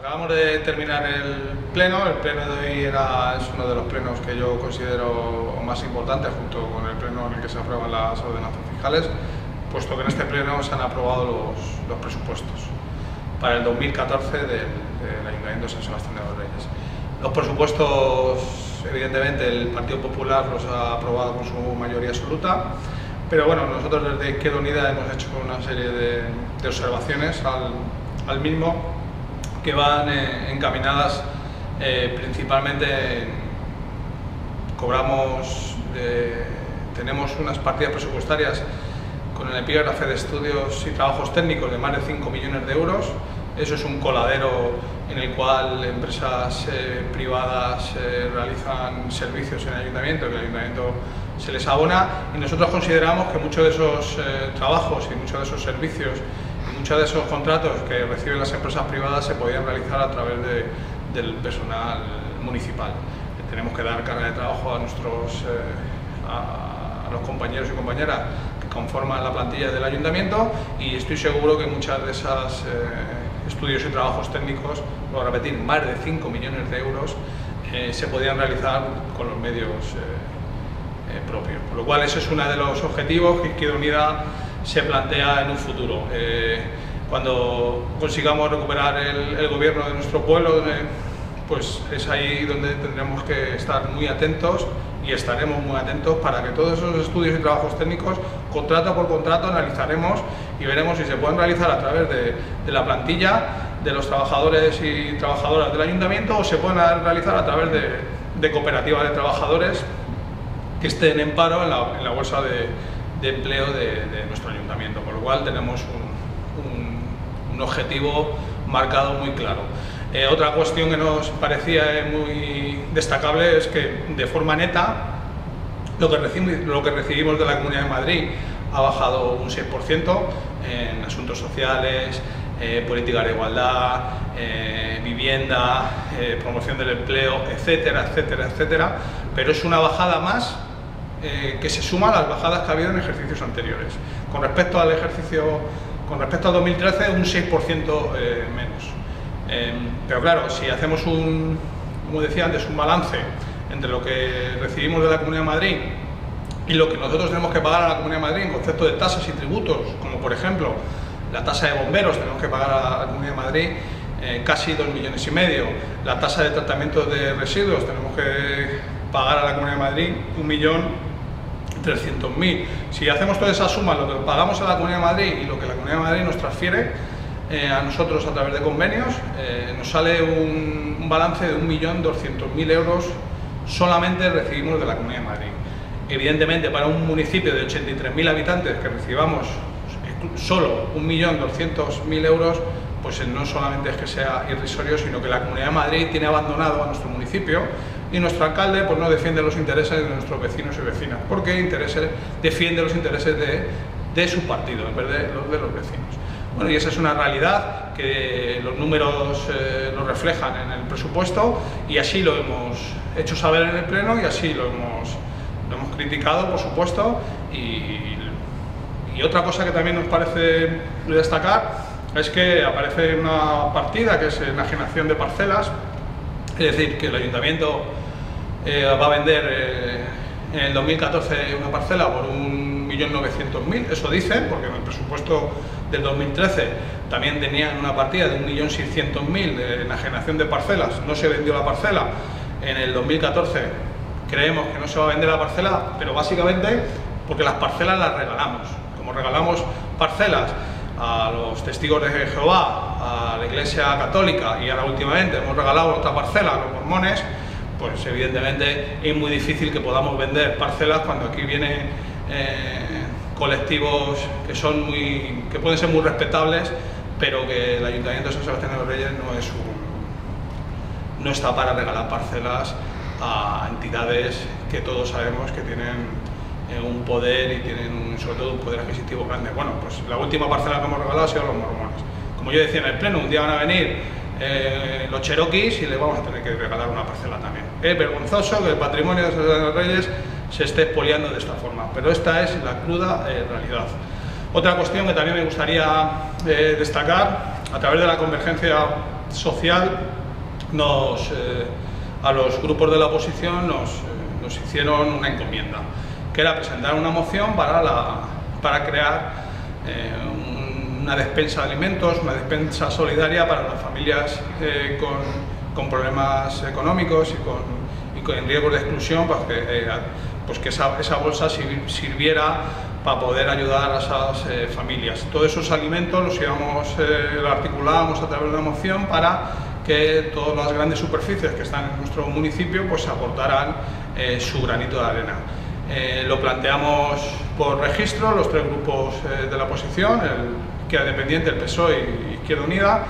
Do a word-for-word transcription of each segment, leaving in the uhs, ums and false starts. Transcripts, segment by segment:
Acabamos de terminar el pleno. El pleno de hoy era, es uno de los plenos que yo considero más importantes, junto con el pleno en el que se aprueban las ordenanzas fiscales, puesto que en este pleno se han aprobado los, los presupuestos para el dos mil catorce del, del Ayuntamiento de San Sebastián de los Reyes. Los presupuestos, evidentemente, el Partido Popular los ha aprobado con su mayoría absoluta, pero bueno, nosotros desde Izquierda Unida hemos hecho una serie de, de observaciones al, al mismo, que van eh, encaminadas eh, principalmente en, cobramos, de, tenemos unas partidas presupuestarias con el epígrafe de estudios y trabajos técnicos de más de cinco millones de euros. Eso es un coladero en el cual empresas eh, privadas eh, realizan servicios en el ayuntamiento, que el ayuntamiento se les abona, y nosotros consideramos que muchos de esos eh, trabajos y muchos de esos servicios y muchos de esos contratos que reciben las empresas privadas se podían realizar a través de, del personal municipal. Tenemos que dar carga de trabajo a nuestros eh, a, a los compañeros y compañeras que conforman la plantilla del ayuntamiento, y estoy seguro que muchas de esas eh, estudios y trabajos técnicos, lo voy a repetir, más de cinco millones de euros, eh, se podían realizar con los medios eh, eh, propios. Por lo cual, ese es uno de los objetivos que Izquierda Unida se plantea en un futuro. Eh, cuando consigamos recuperar el, el gobierno de nuestro pueblo, eh, pues es ahí donde tendremos que estar muy atentos, y estaremos muy atentos para que todos esos estudios y trabajos técnicos, contrato por contrato, analizaremos y veremos si se pueden realizar a través de, de la plantilla de los trabajadores y trabajadoras del ayuntamiento, o se pueden realizar a través de, de cooperativas de trabajadores que estén en paro en la, en la bolsa de, de empleo de, de nuestro ayuntamiento, por lo cual tenemos un, un, un objetivo marcado muy claro. Eh, otra cuestión que nos parecía muy destacable es que, de forma neta, lo que, recibimos, lo que recibimos de la Comunidad de Madrid ha bajado un seis por ciento en asuntos sociales, eh, política de igualdad, eh, vivienda, eh, promoción del empleo, etcétera, etcétera, etcétera, pero es una bajada más eh, que se suma a las bajadas que ha habido en ejercicios anteriores. Con respecto al ejercicio, con respecto al dos mil trece, un seis por ciento eh, menos. Eh, pero claro, si hacemos un, como decía antes, un balance entre lo que recibimos de la Comunidad de Madrid y lo que nosotros tenemos que pagar a la Comunidad de Madrid en concepto de tasas y tributos, como por ejemplo la tasa de bomberos, tenemos que pagar a la Comunidad de Madrid eh, casi dos millones y medio, la tasa de tratamiento de residuos, tenemos que pagar a la Comunidad de Madrid un millón trescientos mil. Si hacemos toda esa suma, lo que pagamos a la Comunidad de Madrid y lo que la Comunidad de Madrid nos transfiere Eh, a nosotros a través de convenios, eh, nos sale un, un balance de un millón doscientos mil euros solamente recibimos de la Comunidad de Madrid. Evidentemente, para un municipio de ochenta y tres mil habitantes que recibamos solo un millón doscientos mil euros, pues no solamente es que sea irrisorio, sino que la Comunidad de Madrid tiene abandonado a nuestro municipio, y nuestro alcalde pues no defiende los intereses de nuestros vecinos y vecinas, porque intereses, defiende los intereses de, de su partido en vez de los de los vecinos. Bueno, y esa es una realidad que los números eh, lo reflejan en el presupuesto, y así lo hemos hecho saber en el pleno, y así lo hemos, lo hemos criticado, por supuesto. Y, y otra cosa que también nos parece destacar es que aparece una partida que es enajenación de parcelas, es decir, que el ayuntamiento eh, va a vender eh, en el dos mil catorce una parcela por un millón novecientos mil, eso dicen, porque en el presupuesto del dos mil trece también tenían una partida de un millón seiscientos mil de enajenación de parcelas, no se vendió la parcela. En el dos mil catorce creemos que no se va a vender la parcela, pero básicamente porque las parcelas las regalamos. Como regalamos parcelas a los testigos de Jehová, a la Iglesia Católica, y ahora últimamente hemos regalado otra parcela a los mormones, pues evidentemente es muy difícil que podamos vender parcelas cuando aquí vienen eh, colectivos que son muy, que pueden ser muy respetables, pero que el Ayuntamiento de San Sebastián de los Reyes no es un, no está para regalar parcelas a entidades que todos sabemos que tienen eh, un poder y tienen un, sobre todo un poder adquisitivo grande. Bueno, pues la última parcela que hemos regalado ha sido a los mormones. Como yo decía en el pleno, un día van a venir eh, los cheroquis y les vamos a tener que regalar una parcela también. Es vergonzoso que el patrimonio de San Sebastián de los Reyes se esté expoliando de esta forma, pero esta es la cruda eh, realidad. Otra cuestión que también me gustaría eh, destacar, a través de la convergencia social, nos, eh, a los grupos de la oposición nos, eh, nos hicieron una encomienda, que era presentar una moción para, la, para crear eh, un, una despensa de alimentos, una despensa solidaria para las familias eh, con, con problemas económicos y con, y con riesgos de exclusión, pues que, eh, pues que esa, esa bolsa sirviera para poder ayudar a esas eh, familias. Todos esos alimentos los íbamos, eh, los articulábamos a través de una moción para que todas las grandes superficies que están en nuestro municipio pues aportaran eh, su granito de arena. Eh, lo planteamos por registro, los tres grupos eh, de la oposición, el Izquierda Independiente, el P S O E y Izquierda Unida,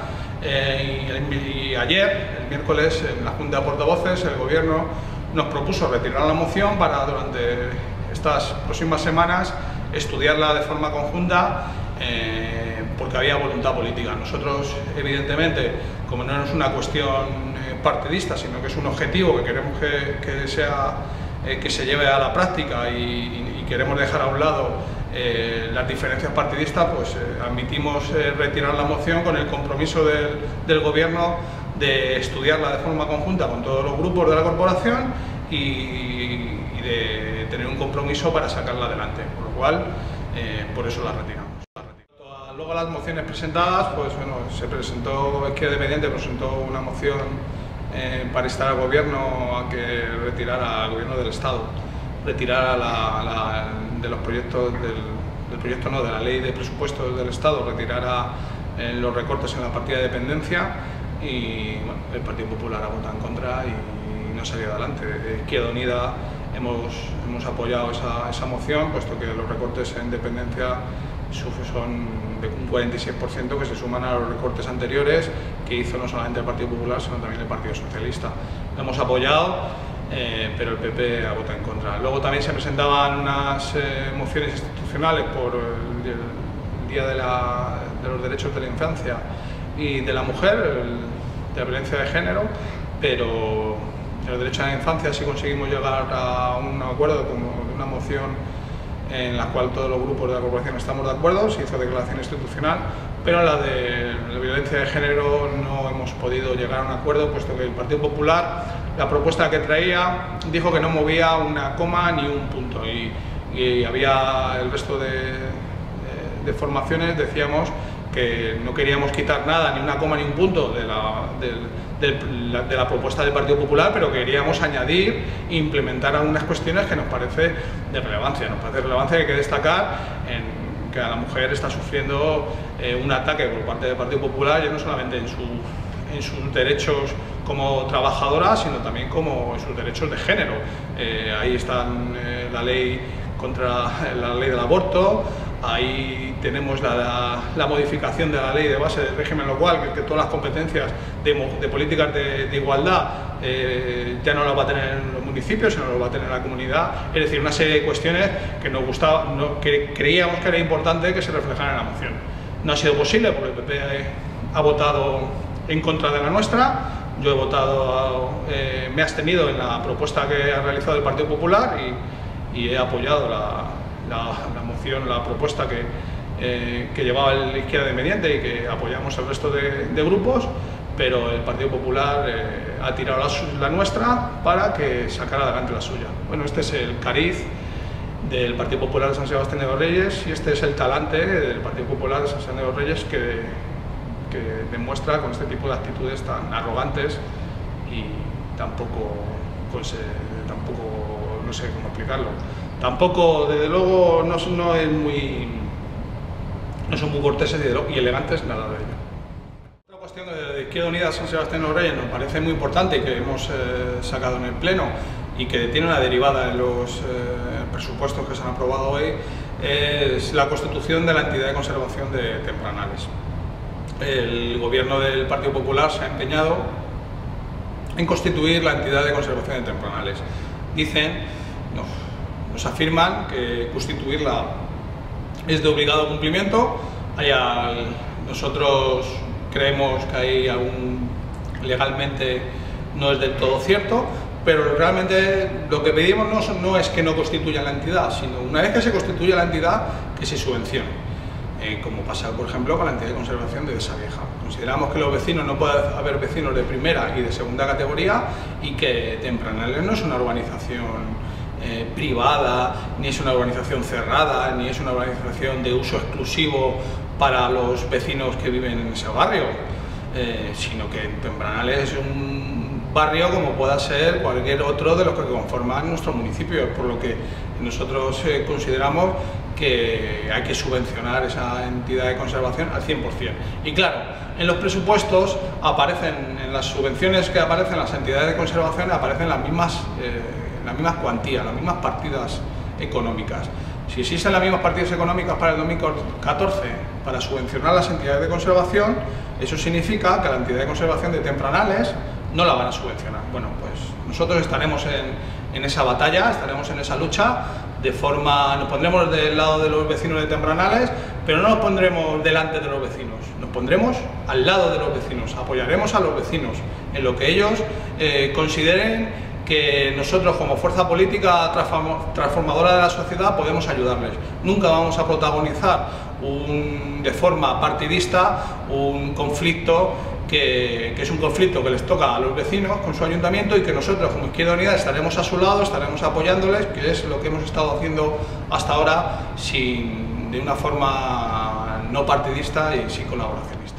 eh, y, y ayer, el miércoles, en la Junta de Portavoces, el Gobierno nos propuso retirar la moción para durante estas próximas semanas estudiarla de forma conjunta, eh, porque había voluntad política. Nosotros, evidentemente, como no es una cuestión eh, partidista, sino que es un objetivo que queremos que, que, sea, eh, que se lleve a la práctica y, y, y queremos dejar a un lado eh, las diferencias partidistas, pues eh, admitimos eh, retirar la moción con el compromiso del, del Gobierno de estudiarla de forma conjunta con todos los grupos de la corporación y, y de tener un compromiso para sacarla adelante, por lo cual eh, por eso la retiramos. Luego las mociones presentadas, pues bueno, se presentó, Izquierda Independiente presentó una moción eh, para instar al Gobierno a que retirara, al Gobierno del Estado, retirara la, la, de los proyectos, del, del proyecto no, de la Ley de Presupuestos del Estado, retirara eh, los recortes en la partida de dependencia y bueno, el Partido Popular ha votado en contra y, y no ha salido adelante. Izquierda Unida hemos, hemos apoyado esa, esa moción, puesto que los recortes en dependencia son de un cuarenta y seis por ciento que se suman a los recortes anteriores que hizo no solamente el Partido Popular, sino también el Partido Socialista. Lo hemos apoyado, eh, pero el P P ha votado en contra. Luego también se presentaban unas eh, mociones institucionales por el, el Día de, la, de los Derechos de la Infancia y de la Mujer, el, de la violencia de género, pero en los derechos de la infancia sí conseguimos llegar a un acuerdo como de una moción en la cual todos los grupos de la corporación estamos de acuerdo, se hizo declaración institucional, pero en la de la violencia de género no hemos podido llegar a un acuerdo, puesto que el Partido Popular, la propuesta que traía, dijo que no movía una coma ni un punto, y, y había el resto de, de, de formaciones, decíamos que no queríamos quitar nada, ni una coma ni un punto de la, de, de, la, de la propuesta del Partido Popular, pero queríamos añadir e implementar algunas cuestiones que nos parece de relevancia. Nos parece de relevancia que hay que destacar en que a la mujer está sufriendo eh, un ataque por parte del Partido Popular, ya no solamente en, su, en sus derechos como trabajadora, sino también como en sus derechos de género. Eh, ahí está eh, la ley contra la ley del aborto. Ahí tenemos la, la, la modificación de la ley de base del régimen local, que, que todas las competencias de, de políticas de, de igualdad eh, ya no las va a tener en los municipios, sino las va a tener la comunidad. Es decir, una serie de cuestiones que nos gustaba, no, que creíamos que era importante que se reflejaran en la moción. No ha sido posible porque el P P ha votado en contra de la nuestra. Yo he votado, eh, me he abstenido en la propuesta que ha realizado el Partido Popular y, y he apoyado la, la, la moción, la propuesta que, eh, que llevaba el Izquierda Independiente y que apoyamos el resto de, de grupos, pero el Partido Popular eh, ha tirado la, la nuestra para que sacara adelante la suya. Bueno, este es el cariz del Partido Popular de San Sebastián de los Reyes y este es el talante del Partido Popular de San Sebastián de los Reyes que, que demuestra con este tipo de actitudes tan arrogantes y tampoco, pues, eh, tampoco, no sé cómo explicarlo. Tampoco, desde luego, no, no, es muy, no son muy corteses y elegantes, nada de ello. Otra cuestión de Izquierda Unida San Sebastián de los Reyes nos parece muy importante y que hemos eh, sacado en el Pleno y que tiene una derivada en los eh, presupuestos que se han aprobado hoy, es la constitución de la entidad de conservación de Tempranales. El gobierno del Partido Popular se ha empeñado en constituir la entidad de conservación de Tempranales. Dicen, no, nos afirman que constituirla es de obligado cumplimiento. Hay al, nosotros creemos que hay algún, legalmente no es del todo cierto, pero realmente lo que pedimos no, no es que no constituya la entidad, sino una vez que se constituya la entidad, que se subvencione. eh, como pasa por ejemplo con la entidad de conservación de Dehesa Vieja. Consideramos que los vecinos no puede haber vecinos de primera y de segunda categoría y que Tempranales no es una urbanización eh, privada, ni es una urbanización cerrada, ni es una urbanización de uso exclusivo para los vecinos que viven en ese barrio, eh, sino que Tempranales es un barrio como pueda ser cualquier otro de los que conforman nuestro municipio, por lo que nosotros eh, consideramos que hay que subvencionar esa entidad de conservación al cien por cien. Y claro, en los presupuestos aparecen, en las subvenciones que aparecen en las entidades de conservación, aparecen las mismas, eh, las mismas cuantías, las mismas partidas económicas. Si existen las mismas partidas económicas para el dos mil catorce para subvencionar las entidades de conservación, eso significa que la entidad de conservación de Tempranales no la van a subvencionar. Bueno, pues nosotros estaremos en, en esa batalla, estaremos en esa lucha, de forma, nos pondremos del lado de los vecinos de Tempranales, pero no nos pondremos delante de los vecinos, nos pondremos al lado de los vecinos, apoyaremos a los vecinos en lo que ellos eh, consideren que nosotros como fuerza política transformadora de la sociedad podemos ayudarles. Nunca vamos a protagonizar un, de forma partidista un conflicto que, que es un conflicto que les toca a los vecinos con su ayuntamiento y que nosotros como Izquierda Unida estaremos a su lado, estaremos apoyándoles, que es lo que hemos estado haciendo hasta ahora sin, de una forma no partidista y sin colaboracionista.